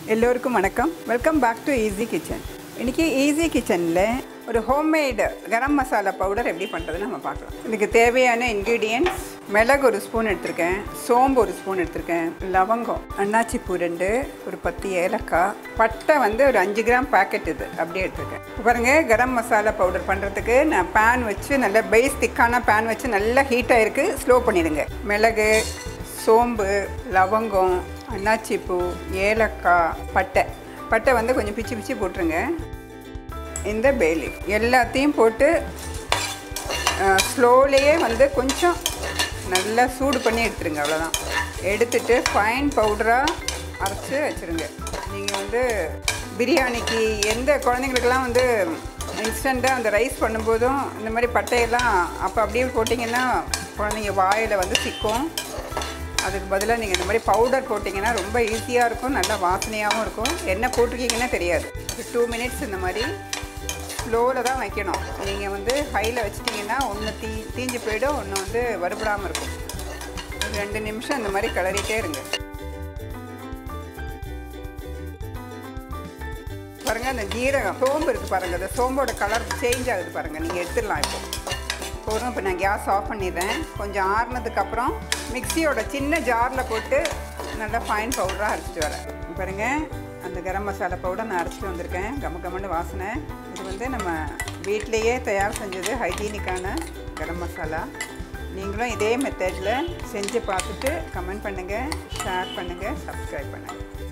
எல்லோருக்கும் வணக்கம். Welcome back to easy kitchen. இன்றைக்கி ஈஸி கிச்சனில் ஒரு ஹோம்மேடு கரம் மசாலா பவுடர் எப்படி பண்ணுறதுன்னு நம்ம பார்க்கலாம். இதுக்கு தேவையான இன்க்ரீடியன்ட்ஸ்: மிளகு ஒரு ஸ்பூன் எடுத்திருக்கேன், சோம்பு ஒரு ஸ்பூன் எடுத்திருக்கேன், லவங்கம், அன்னாச்சிப்பூ 2, ஒரு 10 ஏலக்காய், பட்டை ஒரு 5 கிராம் பேக்கெட் இது அப்படியே எடுத்திருக்கேன். பாருங்கள், கரம் மசாலா பவுடர் பண்ணுறதுக்கு நான் பேன் வச்சு நல்ல பேஸ் திக்கான பேன் வச்சு நல்லா ஹீட்டாக இருக்குது. ஸ்லோ பண்ணிடுங்க. மிளகு, சோம்பு, லவங்கம், அன்னாச்சிப்பூ, ஏலக்காய், பட்டை கொஞ்சம் பிச்சு பிச்சு போட்டுருங்க. இந்த பேலி எல்லாத்தையும் போட்டு ஸ்லோலேயே கொஞ்சம் நல்லா சூடு பண்ணி எடுத்துருங்க. அவ்வளோதான். எடுத்துட்டு ஃபைன் பவுடராக அரைச்சி வச்சுருங்க. நீங்கள் பிரியாணிக்கு எந்த குழந்தைங்களுக்கெல்லாம் இன்ஸ்டண்ட்டாக அந்த ரைஸ் பண்ணும்போதும் இந்த மாதிரி பட்டையெல்லாம் அப்போ அப்படியே போட்டிங்கன்னா குழந்தைங்க வாயில் சிக்கும். அதுக்கு பதிலாக நீங்கள் இந்த மாதிரி பவுடர் போட்டிங்கன்னா ரொம்ப ஈஸியாக இருக்கும், நல்லா வாசனையாகவும் இருக்கும். என்ன போட்டிருக்கீங்கன்னா தெரியாது. 2 மினிட்ஸ் இந்த மாதிரி ஸ்லோவில் தான் வைக்கணும். நீங்கள் ஹையில் வச்சிட்டிங்கன்னா ஒன்று தீஞ்சு போய்டும், ஒன்று வறுபடாமல் இருக்கும். 2 நிமிஷம் இந்த மாதிரி கிளறிட்டே இருங்க. பாருங்கள், அந்த ஜீரகம், சோம்பு இருக்குது பாருங்கள், அந்த சோம்போட கலர் சேஞ்ச் ஆகுது பாருங்கள். நீங்கள் எடுத்துடலாம். போதும். இப்போ நான் கேஸ் ஆஃப் பண்ணிடுறேன். கொஞ்சம் ஆறுனதுக்கப்புறம் மிக்சியோட சின்ன ஜாரில் போட்டு நல்லா ஃபைன் பவுடராக அரைச்சிட்டு வரேன். பாருங்கள், அந்த கரம் மசாலா பவுடர் நான் அரைச்சிட்டு வந்திருக்கேன். கமகமன்னு வாசனை. இது நம்ம வீட்டிலையே தயார் செஞ்சது, ஹைஜீனிக்கான கரம் மசாலா. நீங்களும் இதே மெத்தடில் செஞ்சு பார்த்துட்டு கமெண்ட் பண்ணுங்கள், ஷேர் பண்ணுங்கள், சப்ஸ்கிரைப் பண்ணுங்கள்.